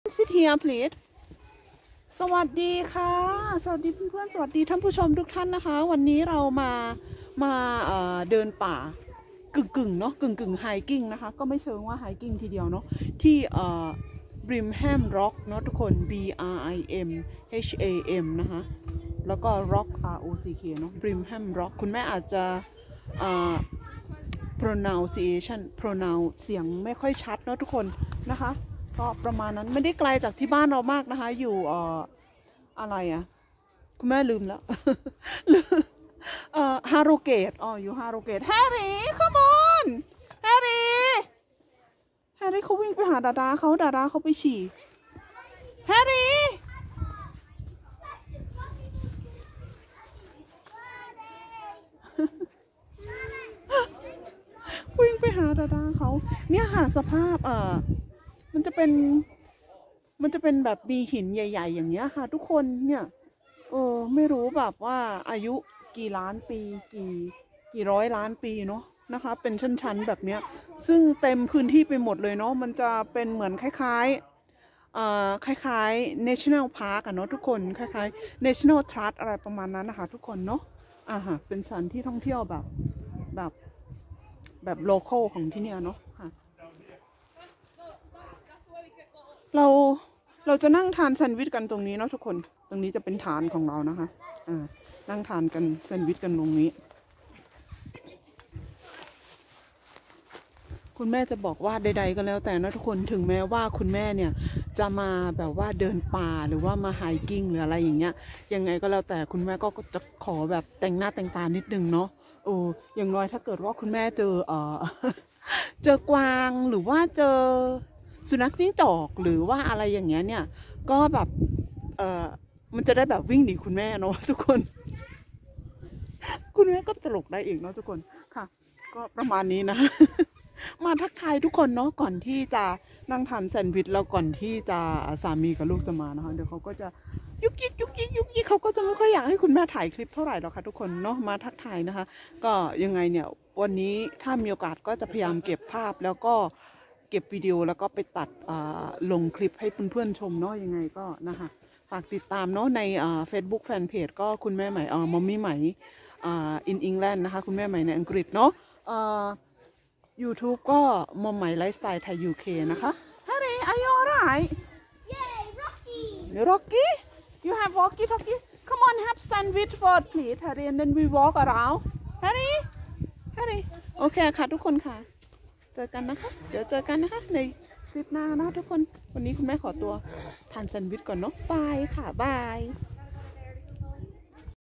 sit here please สวัสดีค่ะสวัสดีเพื่อนๆสวัสดีท่านผู้ชมทุกท่านนะคะวันนี้เรามาเดินป่ากึ่งเนาะกึ่งไฮกิ้งนะคะก็ไม่เชิงว่าไฮกิ้งทีเดียวเนาะที่Brimham Rock เนาะทุกคน BRIMHAM นะคะแล้วก็ Rock ROCK เนาะ Brimham Rock คุณแม่อาจจะpronounce เสียงไม่ค่อยชัดเนาะทุกคนนะคะก็ประมาณนั้นไม่ได้ไกลจากที่บ้านเรามากนะคะอยู่อะไรอะคุณแม่ลืมแล้ว ฮาโรเกตอยู่ฮาโรเกตแฮร์รี่ come on แฮร์รี่เขาวิ่งไปหาดาดาเขาไปฉี่แฮร์รี่วิ่งไปหาดาดาเขาเนี่ยหาสภาพมันจะเป็นแบบมีหินใหญ่ๆอย่างเงี้ยค่ะทุกคนเนี่ยไม่รู้แบบว่าอายุกี่ล้านปีกี่ร้อยล้านปีเนาะนะคะเป็นชั้นๆแบบเนี้ยซึ่งเต็มพื้นที่ไปหมดเลยเนาะมันจะเป็นเหมือนคล้ายๆ National Park อะเนาะทุกคนคล้ายๆ National Trust อะไรประมาณนั้นนะคะทุกคนเนาะเป็นสถานที่ท่องเที่ยวแบบโลคอลของที่เนี่ยเนาะค่ะเราจะนั่งทานแซนด์วิชกันตรงนี้เนาะทุกคนตรงนี้จะเป็นฐานของเรานะคะนั่งทานกันแซนด์วิชกันตรงนี้คุณแม่จะบอกว่าใดๆก็แล้วแต่นะทุกคนถึงแม้ว่าคุณแม่เนี่ยจะมาแบบว่าเดินป่าหรือว่ามาไฮกิ้งหรืออะไรอย่างเงี้ยยังไงก็แล้วแต่คุณแม่ก็จะขอแบบแต่งหน้าแต่งตานิดนึงเนาะอย่างน้อยถ้าเกิดว่าคุณแม่เจอกวางหรือว่าเจอสุนัขจิ้งจอกหรือว่าอะไรอย่างเงี้ยเนี่ยก็แบบมันจะได้แบบวิ่งหนีคุณแม่เนาะทุกคนคุณแม่ก็ตลกได้อีกเนาะทุกคนค่ะก็ประมาณนี้นะ มาทักทายทุกคนเนาะก่อนที่จะนั่งทานแซนด์วิชแล้วก่อนที่จะสามีกับลูกจะมานะคะเดี๋ยวเขาก็จะยุกยิกเขาก็จะไม่ค่อยอยากให้คุณแม่ถ่ายคลิปเท่าไหร่หรอกค่ะทุกคนเนาะมาทักทายนะคะก็ยังไงเนี่ยวันนี้ถ้ามีโอกาสก็จะพยายามเก็บภาพแล้วก็เก็บวิดีโอแล้วก็ไปตัดลงคลิปให้เพื่อนๆชมเนาะยังไงก็นะคะฝากติดตามเนาะในFacebook Fanpage ก็คุณแม่ใหม่มอมมี่ใหม่in England นะคะคุณแม่ใหม่ในอังกฤษเนาะYouTube ก็มอมใหม่ไลฟ์สไตล์ไทย UK นะคะ Harry are you alright Yay Rocky Rocky you have walkie talkie come on have sandwich first please Harry and then we walk around Harry โอเคค่ะทุกคนค่ะเจอกันนะคะเดี๋ยวเจอกันนะคะในคลิปหน้านะทุกคนวันนี้คุณแม่ขอตัวทานแซนด์วิชก่อนเนาะบายค่ะบาย